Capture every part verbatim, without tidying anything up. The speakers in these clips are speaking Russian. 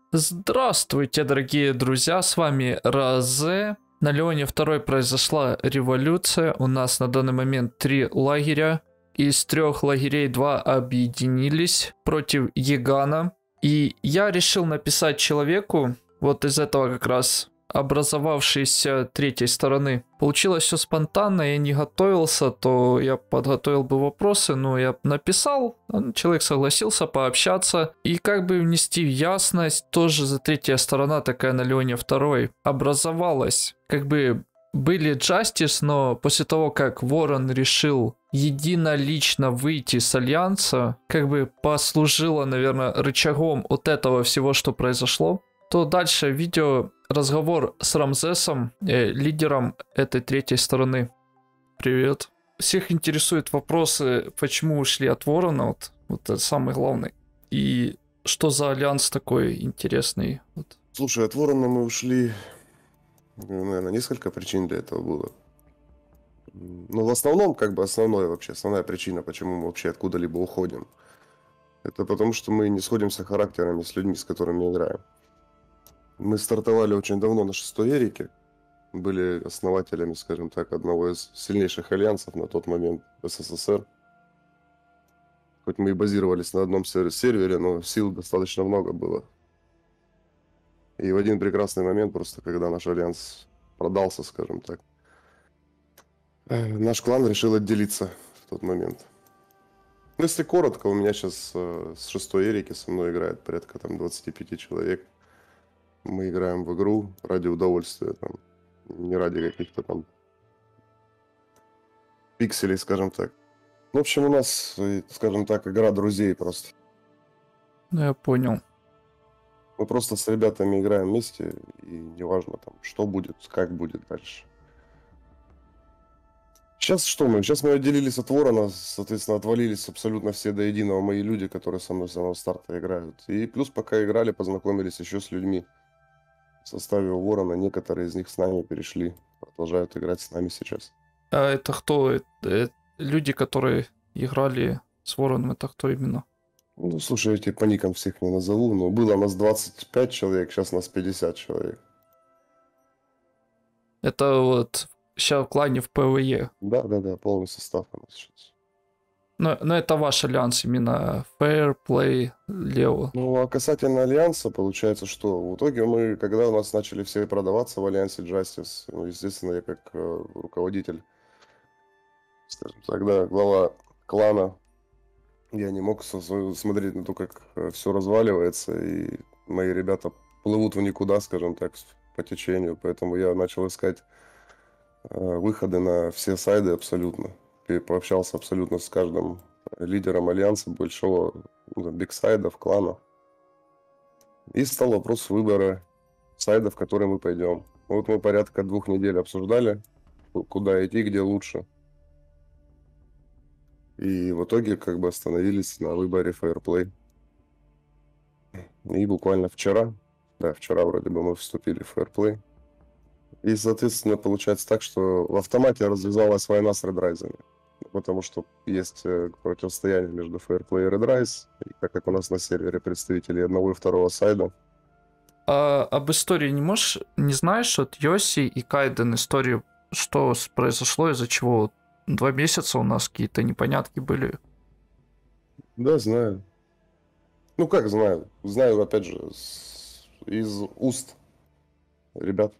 Здравствуйте, дорогие друзья, с вами Розе. На Леоне второй произошла революция. У нас на данный момент три лагеря. Из трех лагерей два объединились против Егана. И я решил написать человеку, вот из этого как раз образовавшейся третьей стороны. Получилось все спонтанно, я не готовился, то я подготовил бы вопросы, но я написал, человек согласился пообщаться и как бы внести ясность, тоже за третья сторона такая на Леоне второй образовалась. Как бы были Justice, но после того, как Ворон решил единолично выйти с Альянса, как бы послужило, наверное, рычагом от этого всего, что произошло, то дальше видео разговор с Рамзесом, э, лидером этой третьей стороны. Привет. Всех интересуют вопросы, почему ушли от Ворона, вот, вот это самый главный. И что за альянс такой интересный? Вот. Слушай, от Ворона мы ушли, наверное, несколько причин для этого было. Но в основном, как бы основное вообще, основная причина, почему мы вообще откуда-либо уходим, это потому, что мы не сходимся характерами с людьми, с которыми играем. Мы стартовали очень давно на шестой Эрике, были основателями, скажем так, одного из сильнейших альянсов на тот момент в СССР. Хоть мы и базировались на одном сервере, но сил достаточно много было. И в один прекрасный момент, просто когда наш альянс продался, скажем так, наш клан решил отделиться в тот момент. Ну, если коротко, у меня сейчас с шестой Эрики со мной играет порядка там двадцати пяти человек. Мы играем в игру ради удовольствия, там, не ради каких-то там пикселей, скажем так. В общем, у нас, скажем так, игра друзей просто. Ну, я понял. Мы просто с ребятами играем вместе, и неважно там, что будет, как будет дальше. Сейчас что мы? Сейчас мы отделились от Ворона, соответственно, отвалились абсолютно все до единого мои люди, которые со мной с самого старта играют. И плюс пока играли, познакомились еще с людьми в составе Ворона. Некоторые из них с нами перешли, продолжают играть с нами сейчас. А это кто? Это люди, которые играли с Вороном, это кто именно? Ну, слушай, я тебе по никам всех не назову, но было нас двадцать пять человек, сейчас нас пятьдесят человек. Это вот сейчас в клане в ПВЕ. Да, да, да, полный состав у нас сейчас. Но, но это ваш альянс именно Fair Play, Лео. Ну, а касательно альянса, получается, что в итоге мы, когда у нас начали все продаваться в альянсе Justice, ну, естественно, я как э, руководитель, скажем так, да, глава клана, я не мог со- смотреть на то, как э, все разваливается, и мои ребята плывут в никуда, скажем так, по течению, поэтому я начал искать э, выходы на все сайды абсолютно. И пообщался абсолютно с каждым лидером альянса, большого, ну, бигсайдов, кланов. И стал вопрос выбора сайда, в который мы пойдем. Вот мы порядка двух недель обсуждали, куда идти, где лучше. И в итоге как бы остановились на выборе Fairplay. И буквально вчера, да, вчера вроде бы мы вступили в Fairplay. И, соответственно, получается так, что в автомате развязалась война с Red потому что есть противостояние между Fairplay и Red Rise, и так как у нас на сервере представители одного и второго сайда. А об истории не можешь, не знаешь, вот Йоси и Кайден историю, что произошло, из-за чего два месяца у нас какие-то непонятки были? Да, знаю. Ну как знаю? Знаю, опять же, с... из уст ребят.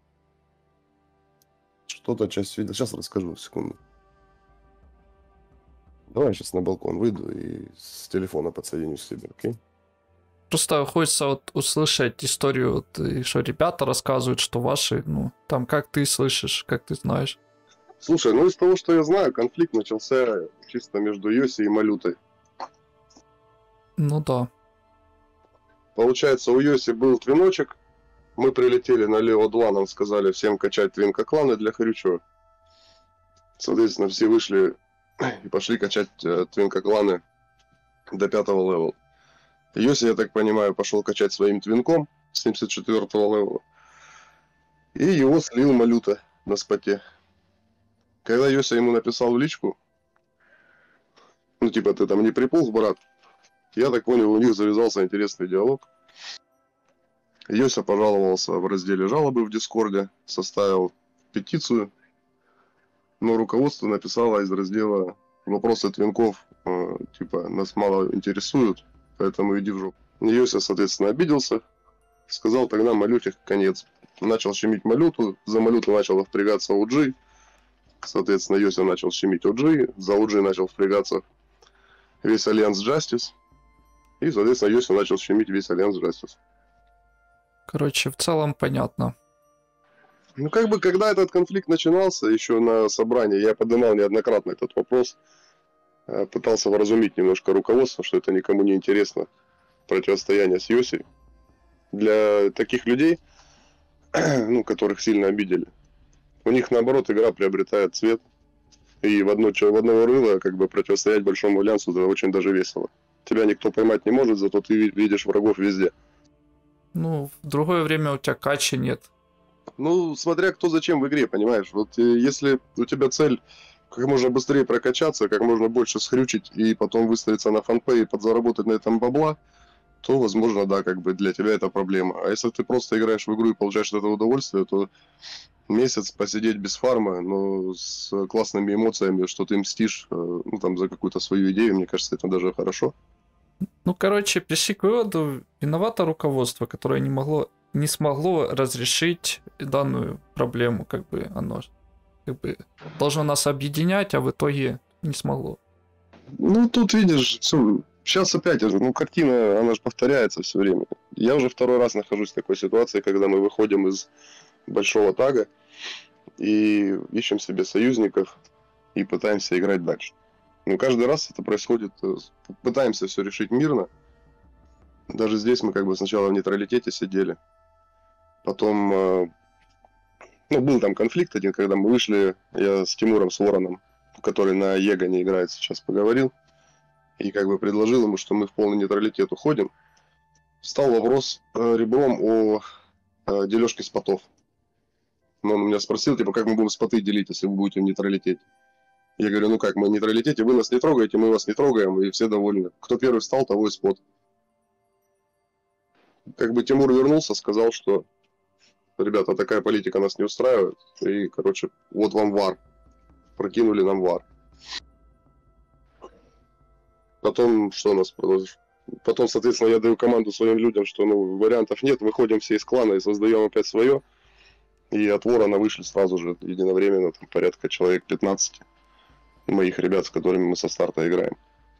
Что-то часть видел. Сейчас расскажу, секунду. Давай я сейчас на балкон выйду и с телефона подсоединюсь к тебе, окей? Просто хочется вот услышать историю, вот, и что ребята рассказывают, что ваши, ну, там, как ты слышишь, как ты знаешь. Слушай, ну из того, что я знаю, конфликт начался чисто между Йоси и Малютой. Ну да. Получается, у Йоси был твиночек. Мы прилетели на Лео два, нам сказали всем качать твинка-кланы для Хрючева. Соответственно, все вышли и пошли качать э, твинка-кланы до пятого левела. Йоси, я так понимаю, пошел качать своим твинком с семьдесят четвёртого левела. И его слил Малюта на споте. Когда Йоси ему написал в личку, ну типа ты там не приполз, брат, я так понял, у них завязался интересный диалог. Йося пожаловался в разделе жалобы в Дискорде, составил петицию, но руководство написало из раздела вопросы твинков, э, типа, нас мало интересуют, поэтому иди в жопу. Йося, соответственно, обиделся, сказал, тогда малюте конец. Начал щемить малюту, за малюту начал впрягаться о джи, соответственно, Йося начал щемить о джи, за о джи начал впрягаться весь Альянс Justice, и, соответственно, Йося начал щемить весь Альянс Justice. Короче, в целом понятно. Ну, как бы, когда этот конфликт начинался, еще на собрании, я поднимал неоднократно этот вопрос, пытался вразумить немножко руководство, что это никому не интересно, противостояние с Йосей. Для таких людей, ну, которых сильно обидели, у них, наоборот, игра приобретает цвет, и в одно, в одного рыла, как бы, противостоять Большому Альянсу, это очень даже весело. Тебя никто поймать не может, зато ты видишь врагов везде. Ну, в другое время у тебя качи нет. Ну, смотря кто зачем в игре, понимаешь. Вот если у тебя цель как можно быстрее прокачаться, как можно больше схрючить и потом выставиться на фанпэй и подзаработать на этом бабла, то, возможно, да, как бы для тебя это проблема. А если ты просто играешь в игру и получаешь от этого удовольствие, то месяц посидеть без фарма, но с классными эмоциями, что ты мстишь, ну, там, за какую-то свою идею, мне кажется, это даже хорошо. Ну, короче, пришли к выводу, виновато руководство, которое не могло, не смогло разрешить данную проблему, как бы оно как бы должно нас объединять, а в итоге не смогло. Ну, тут видишь, все, сейчас опять, ну, картина, она же повторяется все время. Я уже второй раз нахожусь в такой ситуации, когда мы выходим из большого тага и ищем себе союзников и пытаемся играть дальше. Но каждый раз это происходит, пытаемся все решить мирно. Даже здесь мы как бы сначала в нейтралитете сидели. Потом, ну, был там конфликт один, когда мы вышли, я с Тимуром, с Вороном, который на Его не играет сейчас, поговорил. И как бы предложил ему, что мы в полный нейтралитет уходим. Встал вопрос ребром о дележке спотов. Но он меня спросил, типа, как мы будем споты делить, если вы будете в нейтралитете. Я говорю, ну как, мы в нейтралитете, вы нас не трогаете, мы вас не трогаем, и все довольны. Кто первый встал, того и спот. Как бы Тимур вернулся, сказал, что, ребята, такая политика нас не устраивает, и, короче, вот вам вар. Прокинули нам вар. Потом, что у нас продолжит? Потом, соответственно, я даю команду своим людям, что, ну, вариантов нет, выходим все из клана и создаем опять свое. И от Ворона вышли сразу же единовременно, там, порядка человек пятнадцать. Моих ребят, с которыми мы со старта играем.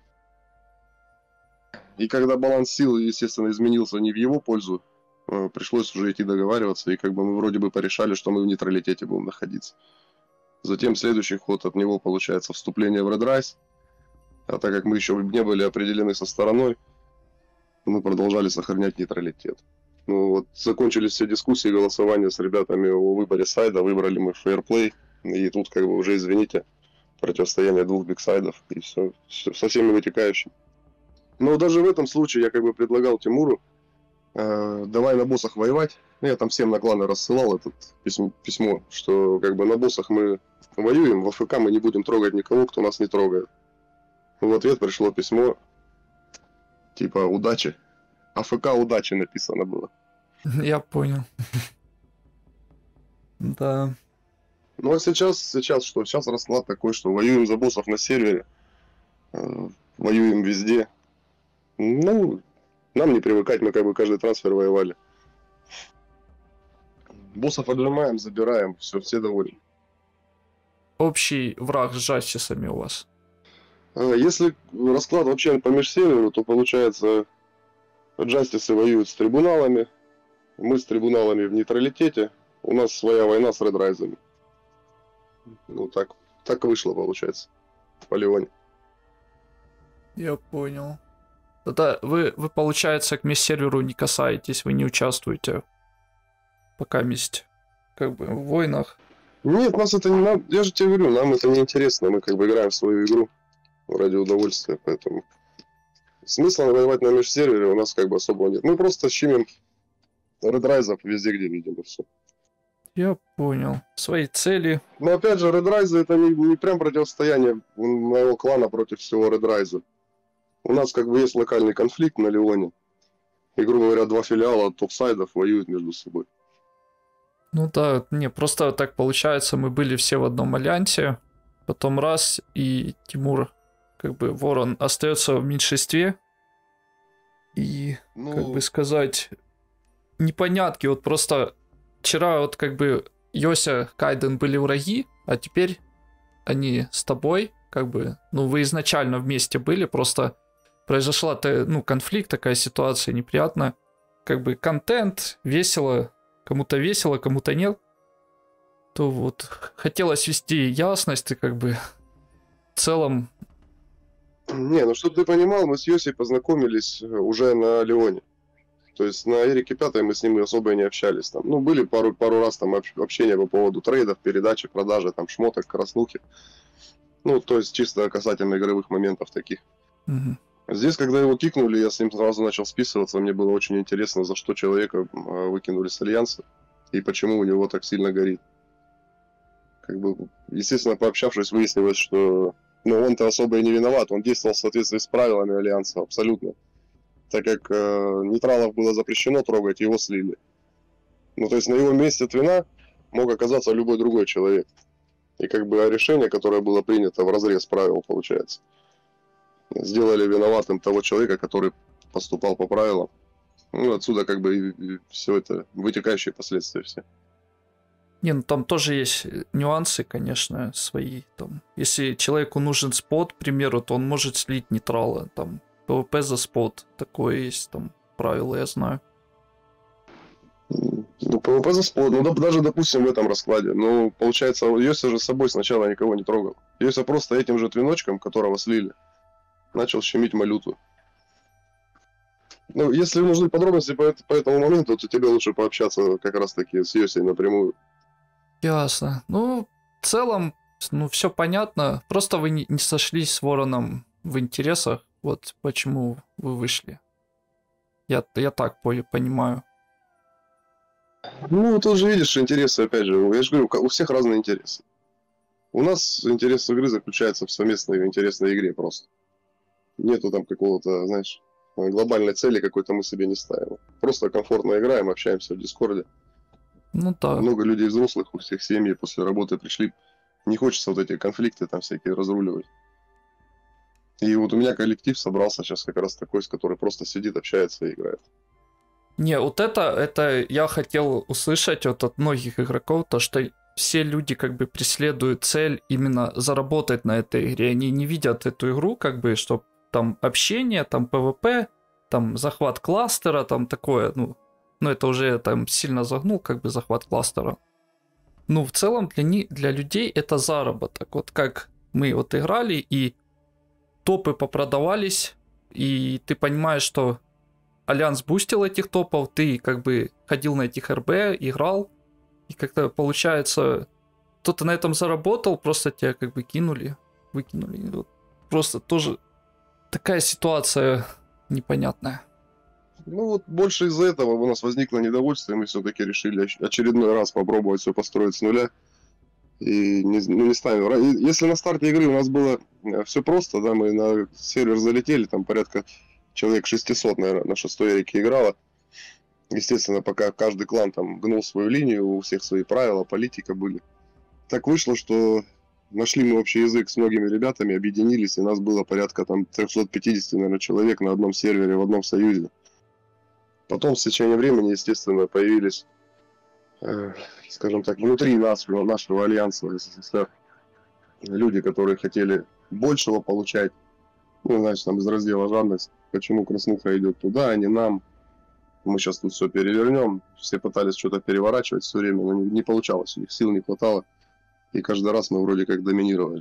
И когда баланс сил, естественно, изменился не в его пользу, пришлось уже идти договариваться, и как бы мы вроде бы порешали, что мы в нейтралитете будем находиться. Затем следующий ход от него получается вступление в Red Rise, а так как мы еще не были определены со стороной, мы продолжали сохранять нейтралитет. Ну вот, закончились все дискуссии, голосования с ребятами о выборе сайда, выбрали мы Fairplay, и тут как бы уже, извините, противостояние двух бигсайдов и все, все со всеми вытекающими. Но даже в этом случае я как бы предлагал Тимуру, э, давай на боссах воевать. Я там всем на кланы рассылал это письмо, письмо, что как бы на боссах мы воюем, в АФК мы не будем трогать никого, кто нас не трогает. В ответ пришло письмо типа удачи. АФК удачи написано было. Я понял. Да. Ну а сейчас, сейчас что? Сейчас расклад такой, что воюем за боссов на сервере, э, воюем везде. Ну, нам не привыкать, мы как бы каждый трансфер воевали. Боссов отжимаем, забираем, все, все довольны. Общий враг с Жастисами у вас? Если расклад вообще по межсерверу, то получается Джастисы воюют с трибуналами, мы с трибуналами в нейтралитете, у нас своя война с редрайзами. Ну так, так вышло, получается, в Полеоне. Я понял. Тогда вы, вы, получается, к межсерверу не касаетесь, вы не участвуете пока месть, как бы, в войнах. Нет, нас это не надо, я же тебе говорю, нам это не интересно, мы как бы играем в свою игру ради удовольствия, поэтому смысла воевать на межсервере у нас как бы особого нет. Мы просто щемим редрайзов везде, где видим, и все. Я понял. Свои цели. Но опять же, редрайзы это не, не прям противостояние моего клана против всего редрайза. У нас как бы есть локальный конфликт на Леоне. И, грубо говоря, два филиала топ-сайдов воюют между собой. Ну да, не, просто так получается, мы были все в одном альянсе, потом раз, и Тимур, как бы, Ворон остается в меньшинстве, и, Ну, как бы сказать, непонятки, вот просто вчера вот как бы Йося, Кайден были враги, а теперь они с тобой, как бы, ну вы изначально вместе были, просто произошла, ну, конфликт, такая ситуация неприятная, как бы контент, весело, кому-то весело, кому-то нет, то вот хотелось вести ясность, и как бы в целом... Не, ну чтобы ты понимал, мы с Йосей познакомились уже на Леоне. То есть на Эрике Пятой мы с ним особо и не общались. Там. Ну, были пару, пару раз там общения по поводу трейдов, передачи, продажи, там, шмоток, краснухи. Ну, то есть чисто касательно игровых моментов таких. Угу. Здесь, когда его кикнули, я с ним сразу начал списываться. Мне было очень интересно, за что человека выкинули с Альянса и почему у него так сильно горит. Как бы, естественно, пообщавшись, выяснилось, что ну, он-то особо и не виноват. Он действовал в соответствии с правилами Альянса, абсолютно. Так как э, нейтралов было запрещено трогать, его слили. Ну, то есть на его месте Твина мог оказаться любой другой человек. И как бы решение, которое было принято вразрез правил, получается, сделали виноватым того человека, который поступал по правилам. Ну, отсюда как бы и, и все это, вытекающие последствия все. Не, ну там тоже есть нюансы, конечно, свои. Там, если человеку нужен спот, к примеру, то он может слить нейтрала. Там ПВП за спот. Такое есть, там, правило, я знаю. Ну, ПВП за спот. Ну, да, даже, допустим, в этом раскладе. Ну, получается, Йося же с собой сначала никого не трогал. Йося просто этим же твиночком, которого слили, начал щемить малюту. Ну, если нужны подробности по, по этому моменту, то тебе лучше пообщаться как раз-таки с Йосей напрямую. Ясно. Ну, в целом, ну, все понятно. Просто вы не, не сошлись с Вороном в интересах. Вот почему вы вышли. Я, я так понимаю. Ну, тут же видишь интересы, опять же. Я же говорю, у всех разные интересы. У нас интерес игры заключается в совместной интересной игре просто. Нету там какого-то, знаешь, глобальной цели какой-то мы себе не ставим. Просто комфортно играем, общаемся в Дискорде. Ну да. Много людей взрослых, у всех семьи после работы пришли. Не хочется вот эти конфликты там всякие разруливать. И вот у меня коллектив собрался сейчас как раз такой, с который просто сидит, общается и играет. Не, вот это, это я хотел услышать вот от многих игроков, то что все люди как бы преследуют цель именно заработать на этой игре. Они не видят эту игру как бы, что там общение, там ПВП, там захват кластера, там такое, ну, ну это уже там сильно загнул, как бы захват кластера. Ну, в целом для, не, для людей это заработок. Вот как мы вот играли, и топы попродавались, и ты понимаешь, что Альянс бустил этих топов, ты как бы ходил на этих эр бэ, играл, и как-то получается, кто-то на этом заработал, просто тебя как бы кинули, выкинули. Вот просто тоже такая ситуация непонятная. Ну вот больше из-за этого у нас возникло недовольство, и мы все-таки решили очередной раз попробовать все построить с нуля. И не, ну, не ставим. Если на старте игры у нас было все просто, да, мы на сервер залетели, там порядка человек шестьсот, наверное, на шестой Эрике играло. Естественно, пока каждый клан там гнул свою линию, у всех свои правила, политика были. Так вышло, что нашли мы общий язык с многими ребятами, объединились, и нас было порядка там триста пятьдесят, наверное, человек на одном сервере, в одном союзе. Потом, с течением времени, естественно, появились, э, скажем так, внутри нашего, нашего альянса СССР люди, которые хотели большего получать. Ну, значит, там из раздела жадность. Почему краснуха идет туда, а не нам? Мы сейчас тут все перевернем. Все пытались что-то переворачивать все время, но не, не получалось. У них сил не хватало. И каждый раз мы вроде как доминировали.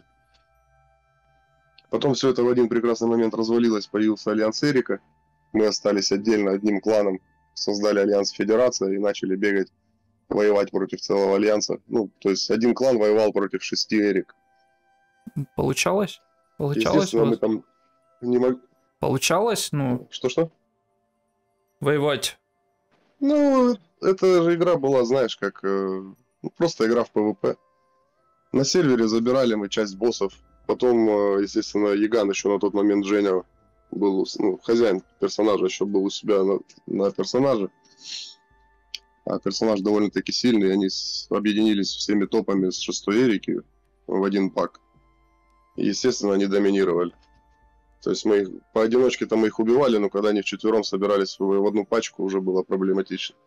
Потом все это в один прекрасный момент развалилось. Появился Альянс Эрика. Мы остались отдельно одним кланом. Создали Альянс Федерация и начали бегать, воевать против целого Альянса. Ну, то есть один клан воевал против шести Эрик. Получалось? Получалось? Естественно, мы там не мог... Получалось? Ну... Что-что? Воевать? Ну, эта же игра была, знаешь, как... Э, просто игра в ПВП. На сервере забирали мы часть боссов. Потом, э, естественно, Яган еще на тот момент Женя был, ну, хозяин персонажа еще был у себя на, на персонаже. А персонаж довольно-таки сильный, они с, объединились всеми топами с шестой Эрики в один пак. И, естественно, они доминировали. То есть мы их, поодиночке-то мы их убивали, но когда они вчетвером собирались в, в одну пачку, уже было проблематично.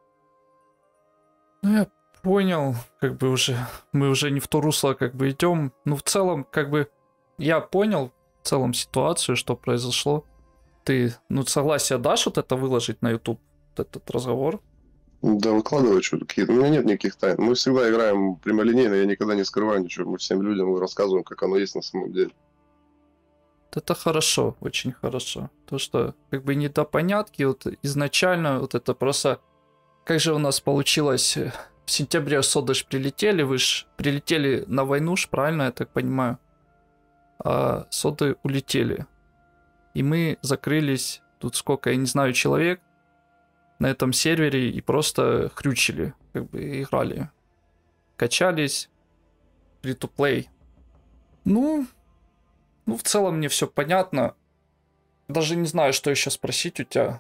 Ну, я понял, как бы уже, мы уже не в то русло как бы идем. Ну, в целом, как бы, я понял в целом ситуацию, что произошло. Ты, ну, согласие дашь вот это выложить на YouTube, вот этот разговор? Да, выкладывай что-то какие-то. У меня нет никаких тайн. Мы всегда играем прямолинейно, я никогда не скрываю ничего. Мы всем людям рассказываем, как оно есть на самом деле. Это хорошо, очень хорошо. То, что как бы недопонятки, вот изначально вот это просто... Как же у нас получилось? В сентябре соды ж прилетели, вы ж прилетели на войну ж, правильно я так понимаю? А соды улетели. И мы закрылись, тут сколько, я не знаю, человек на этом сервере и просто хрючили, как бы играли. Качались, free-to-play. Ну, ну, в целом мне все понятно. Даже не знаю, что еще спросить у тебя.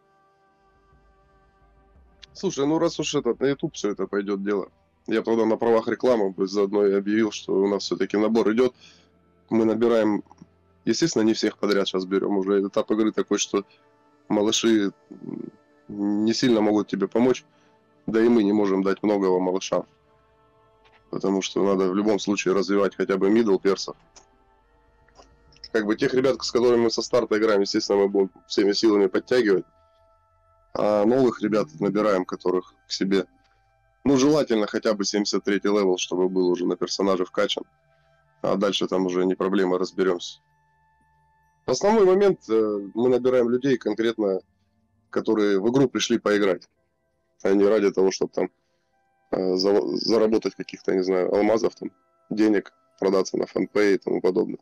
Слушай, ну раз уж этот, на YouTube все это пойдет дело. Я тогда на правах рекламы заодно и объявил, что у нас все-таки набор идет. Мы набираем, естественно, не всех подряд сейчас берем. Уже этап игры такой, что малыши не сильно могут тебе помочь. Да и мы не можем дать многого малышам. Потому что надо в любом случае развивать хотя бы мидл персов. Как бы тех ребят, с которыми мы со старта играем, естественно, мы будем всеми силами подтягивать. А новых ребят набираем, которых к себе. Ну, желательно хотя бы семьдесят третий левел, чтобы был уже на персонаже вкачан. А дальше там уже не проблема, разберемся. Основной момент, мы набираем людей конкретно, которые в игру пришли поиграть. А не ради того, чтобы там заработать каких-то, не знаю, алмазов, там, денег, продаться на фанпэй и тому подобное.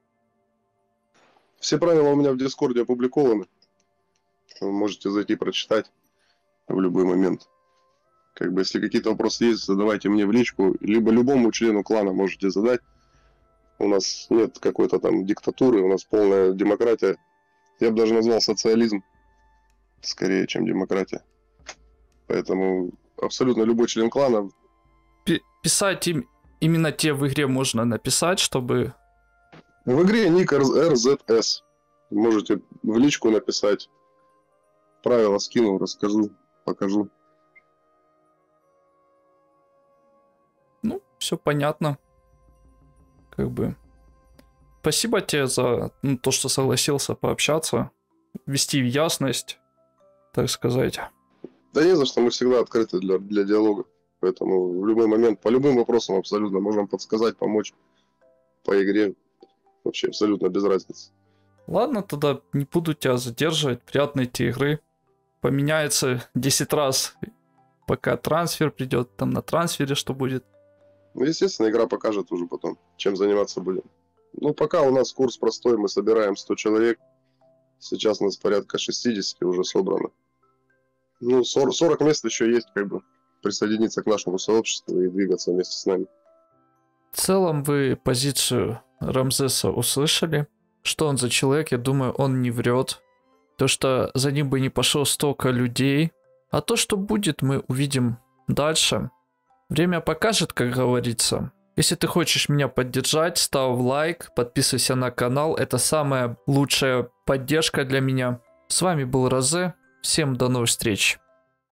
Все правила у меня в Дискорде опубликованы. Вы можете зайти прочитать в любой момент. Как бы, если какие-то вопросы есть, задавайте мне в личку, либо любому члену клана можете задать. У нас нет какой-то там диктатуры, у нас полная демократия. Я бы даже назвал социализм скорее, чем демократия. Поэтому абсолютно любой член клана... Писать им именно те в игре можно написать, чтобы... В игре ник эр зет эс. Можете в личку написать. Правила скину, расскажу, покажу. Ну, все понятно. Как бы. Спасибо тебе за ну, то, что согласился пообщаться, ввести в ясность, так сказать. Да не за что, мы всегда открыты для, для диалога. Поэтому в любой момент, по любым вопросам абсолютно можем подсказать, помочь по игре. Вообще абсолютно без разницы. Ладно, тогда не буду тебя задерживать. Приятной тебе игры. Поменяется десять раз, пока трансфер придет. Там на трансфере что будет. Ну, естественно, игра покажет уже потом, чем заниматься будем. Ну, пока у нас курс простой, мы собираем сто человек. Сейчас у нас порядка шестьдесят уже собрано. Ну, сорок, сорок мест еще есть, как бы, присоединиться к нашему сообществу и двигаться вместе с нами. В целом вы позицию Рамзеса услышали. Что он за человек, я думаю, он не врет. То, что за ним бы не пошло столько людей. А то, что будет, мы увидим дальше. Время покажет, как говорится. Если ты хочешь меня поддержать, ставь лайк, подписывайся на канал. Это самая лучшая поддержка для меня. С вами был Розе. Всем до новых встреч.